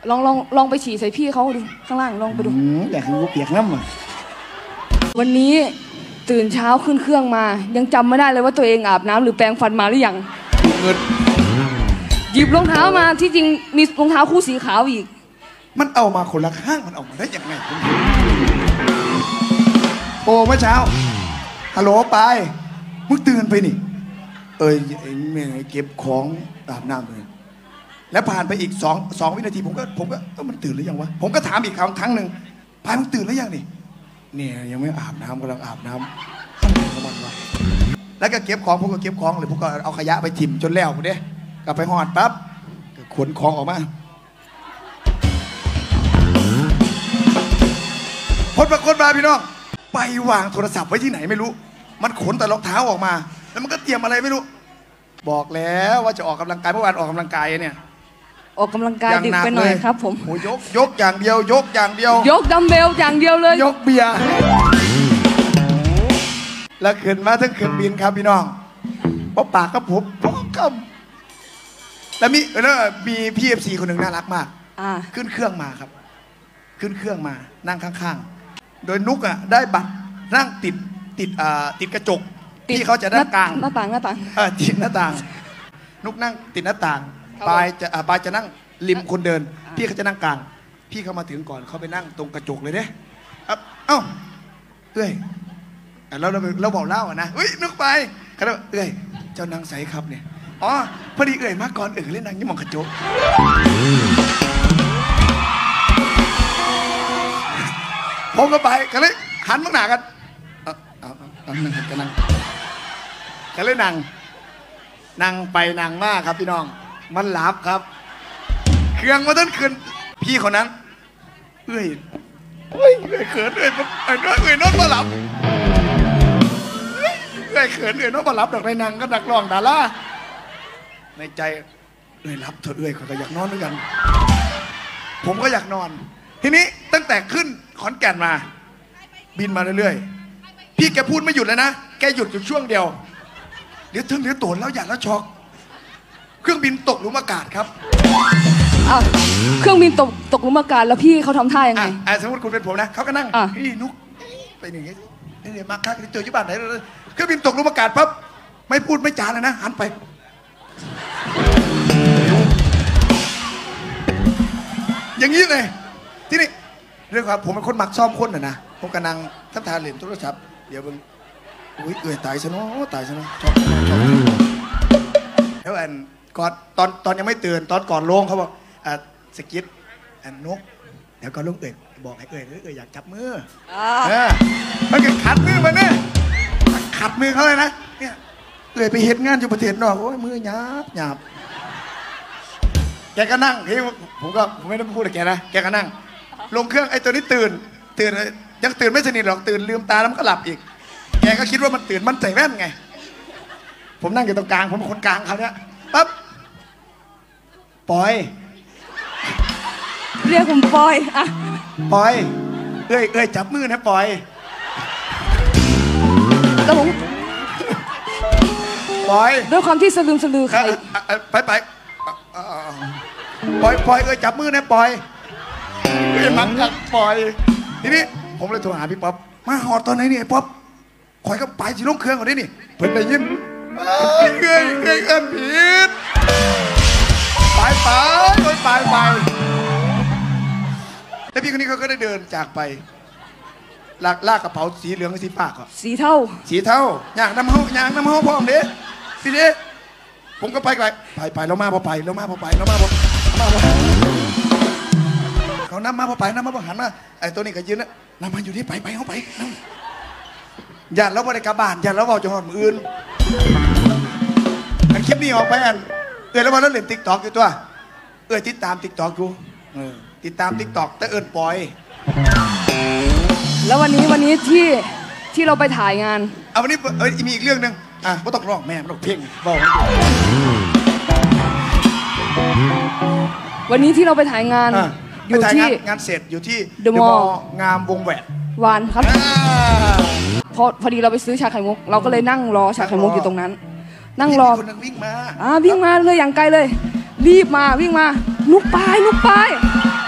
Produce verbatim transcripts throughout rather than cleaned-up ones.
ลองลองลองไปฉี่ใส่พี่เขาดูข้างล่างลองไปดูอยากรู้เปียกน้ำอ่ะวันนี้ตื่นเช้าขึ้นเครื่องมายังจำไม่ได้เลยว่าตัวเองอาบน้ำหรือแปรงฟันมาหรือยังเงินหยิบรองเท้ามาที่จริงมีรองเท้าคู่สีขาวอีกมันเอามาคนละข้างมันออกมาได้ยังไงโอ้เมื่อเช้าฮัลโหลไปมึงตื่นไปนี่เอ้ยไอ้แม่เก็บของอาบน้ำเลยแล้วผ่านไปอีกสองสองวินาทีผมก็ผมก็เออมันตื่นหรือยังวะผมก็ถามอีกครั้งครั้งหนึ่งไปมึงตื่นหรือยังนี่เนี่ยยังไม่อาบน้ำกำลังอาบน้ำของมันวะแล้วก็เก็บของผมก็เก็บของเลยผมก็เอาขยะไปถิ่มจนแล้วผมเด้กลับไปหอดปั๊บก็ขนของออกมาคนบางคนมาพี่น้องไปวางโทรศัพท์ไว้ที่ไหนไม่รู้มันขนแต่รองเท้าออกมาแล้วมันก็เตรียมอะไรไม่รู้บอกแล้วว่าจะออกกำลังกายเมื่อวานออกกำลังกายเนี่ยออกกำลังกายดึกไปหน่อยครับผมโอ้ยกยกอย่างเดียวยกอย่างเดียวยกดัมเบลอย่างเดียวเลยยกเบียร์แล้วขึ้นมาทั้งขึ้นบินครับพี่น้องเพราะปากกับผมพร้อมกับแล้วมีแล้วมีพี่เอฟซีคนหนึ่งน่ารักมากขึ้นเครื่องมาครับขึ้นเครื่องมานั่งข้างๆโดยนุกอ่ะได้บัตรนั่งติดติดอ่าติดกระจกที่เขาจะหน้าต่างหน้าต่างหน้าต่างเออติดหน้าต่างนุกนั่งติดหน้าต่างปายจะปายจะนั่งริมคนเดินพี่เขาจะนั่งกลางพี่เขามาถึงก่อนเขาไปนั่งตรงกระจกเลยเด้เอ้าเอ้ยเราเราเราบอกเล่าอ่ะนะเฮ้ยนุกไปเขาบอกเอ้ยเจ้านางใสครับเนี่ยอ๋อพอดีเอ้ยมาก่อนเอ้ยเล่นนางยี่มองกระจกผมก็ไปกันเลยหันมาหนากันเอาเอาเอานั่งกันนั่งกันเลยนั่งนั่งไปนั่งมาครับพี่น้องมันหลับครับเครื่องมาต้นคืนพี่คนนั้นเอ้ยเอ้ยเอ้ยเขินเอ้ยเอ้ยเอ้ยนอนมาหลับเอ้ยเขินเอ้ยนอนมาหลับดอกในนั่งก็นักร้องดาราในใจเอ้ยรับเถอะเอ้ยเขาก็อยากนอนด้วยกันผมก็อยากนอนทีนี้ตั้งแต่ขึ้นขอนแก่นมาบินมาเรื่อยๆพี่แกพูดไม่หยุดเลยนะแกหยุดอยู่ช่วงเดียวเดี๋ยวถึงเดี๋ยวตรวจแล้วอย่าแล้วช็อกเครื่องบินตกหลุมอากาศครับเครื่องบินตกตกหลุมอากาศแล้วพี่เขาทำท่ายังไงสมมติคุณเป็นผมนะเขาก็นั่งนี่นุกไปอย่างงี้นี่มาคักเจอที่บ้านไหนเครื่องบินตกหลุมอากาศปั๊บไม่พูดไม่จาเลยนะหันไปอย่างนี้เลยที่นี่เรื่องครับผมเป็นคนมักซ้อมคนนะนะผมกำลังทับทานเหรียญโทรศัพท์เดี๋ยวมึงอุ้ยเอื่อยตายซะเนาะตายซะเนาะแล้วอันก่อนตอนตอนยังไม่ตื่นตอนก่อนลงเขาบอกอ่ะสกิดอันนกเดี๋ยวก่อนลงเอื่อยบอกให้เอื่อยเอื่อยอยากจับมือเออมันก็ขัดมือมันเนี่ยขัดมือเขาเลยนะเนี่ยเอื่อยไปเห็นงานอยู่ประเทศนอกโอ้ยมือหยาบหยาบแกก็นั่งที่ผมก็ผมไม่ได้พูดกับแกนะแกก็นั่งลงเครื่องไอ้ตัวนี้ตื่นตื่นยังตื่นไม่สนิทหรอกตื่นลืมตาแล้วมันก็หลับอีกแกก็คิดว่ามันตื่นมันใส่แว่นไงผมนั่งอยู่ตรงกลางผมเป็นคนกลางเขาเนี่ยปั๊บปอยเรียกผมปอยอะปอยเอ้ยเอ้ยจับมือนะปอยแล้วผมปอยด้วยความที่สลืมสลือใครไปไปปอยปอยเอ้ยจับมือนะปอยเอ้ยมังกัดปอยทีนี้ผมเลยโทรหาพี่ป๊อปมาหอดตอนไหนเนี่ยป๊อปคอยก็ไปสิลงเครื่องก่อนดินี่เพิ่นได้ยินเอ้ยเอ้ยเอ้ยเอิ้นผิดไปไปไปไปไปแล้วพี่คนนี้เขาก็ได้เดินจากไปลากลากกระเป๋าสีเหลืองสีฟ้าก่อนสีเทาสีเทาอย่างน้ำเฮาอย่างน้ำเฮาพร้อมเด้พี่เด้ผมก็ไปไปไปไปแล้วมาพอไปแล้วมาพอไปแล้วมาพอมาพอเขาน้ำมาพอไปน้ำมาพอหันมาไอ้ตัวนี้ก็ยืนนะน้ำมาอยู่ที่ไปไปเขาไปอย่าแล้วบริการบ้านอย่าแล้วบอกจังหวัดมืออื่นอันคลิปนี้ออกไปอันเออแล้ววันนั้นเล่นติ๊กต็อกอยู่ตัวเออติดตามติ๊กต็อกกูติดตามติ๊กต็อกแต่เอิญปล่อยแล้ววันนี้วันนี้ที่ที่เราไปถ่ายงานเอาวันนี้เออมีอีกเรื่องหนึ่งอ่ะไม่ต้องร้องแม่ไม่ต้องเพ่งบอกวันนี้ที่เราไปถ่ายงานอยู่ที่งานเสร็จอยู่ที่เดอะมอลล์งามวงแหวนวานครับพอพอดีเราไปซื้อชาไข่มุกเราก็เลยนั่งรอชาไข่มุกอยู่ตรงนั้นนั่งรอคนนึงวิ่งมาอ่าวิ่งมาเลยอย่างไกลเลยรีบมาวิ่งมานุกปายนุกปาย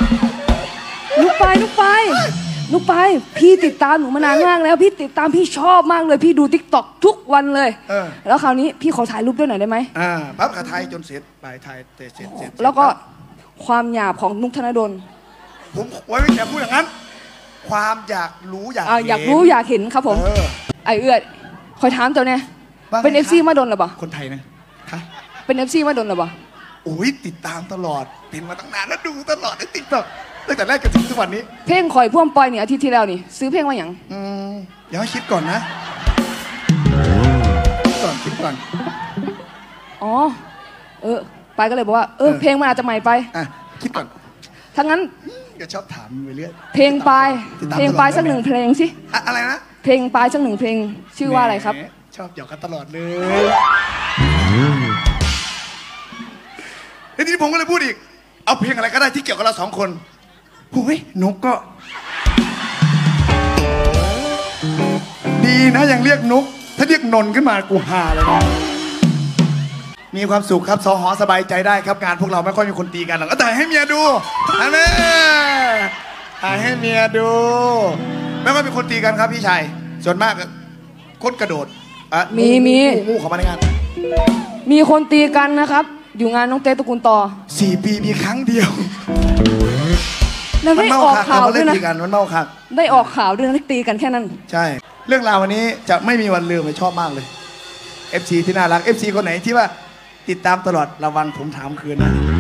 นุกไปนุกไปพี่ติดตามหนูมานานมากแล้วพี่ติดตามพี่ชอบมากเลยพี่ดูทิกตอกทุกวันเลยแล้วคราวนี้พี่ขอถ่ายรูปด้วยหน่อยได้ไหมอ่าปั๊บขาไทยจนเสร็จไปไทยเสร็จเสร็จเสร็จแล้วก็ความหยาบของนุกธนดลผมไว้ไม่แกพูดอย่างนั้นความอยากรู้อยากเห็นอยากรู้อยากเห็นครับผมไอเอื้อคอยถามเจ้าเนี่ยเป็นเอฟซีมาดนหรือเปล่าคนไทยนะฮะเป็นเอฟซีมาดนหรือเปล่าโอ้ยติดตามตลอดเป็นมาตั้งนานแล้วดูตลอดในติ๊กต็อกตั้งแต่แรกจนถึงทุกวันนี้เพลงคอยพ่วงปอยเนี่ยอาทิตย์ที่แล้วนี่ซื้อเพลงมาอย่างอืมเดี๋ยวให้คิดก่อนนะคิดก่อนคิดก่อนอ๋อเออไปก็เลยบอกว่าเออเพลงมันอาจจะใหม่ไปอ่ะคิดก่อนถ้างั้นก็ชอบถามไปเรื่อยเพลงปลายเพลงปลายสักหนึ่งเพลงสิอะไรนะเพลงปลายสักหนึ่งเพลงชื่อว่าอะไรครับชอบหยอกกันตลอดเลยทีนี้ผมก็เลยพูดอีกเอาเพลงอะไรก็ได้ที่เกี่ยวกับเราสองคนโอ้ยนกก็ดีนะยังเรียกนกถ้าเรียกนนขึ้นมากูฮาเลยนะมีความสุขครับสหสบายใจได้ครับงานพวกเราไม่ค่อยมีคนตีกันหรอกก็ถ่ายให้เมียดูนะแม่ถ่ายให้เมียดูไม่ค่อยมีคนตีกันครับพี่ชายส่วนมากโคตรกระโดดมีมีงูเข้ามาในงานมีคนตีกันนะครับอยู่งานน้องเต้ตระกูลต่อสี่ปีมีครั้งเดียวแล้วได้ออกข่าวด้วยนะมันเมาคักได้ออกข่าวด้วยนะตีกันแค่นั้นใช่เรื่องราววันนี้จะไม่มีวันลืมเลยชอบมากเลย เอฟ ซี ที่น่ารัก เอฟ ซี คนไหนที่ว่าติดตามตลอดระวังผมถามคืนนะ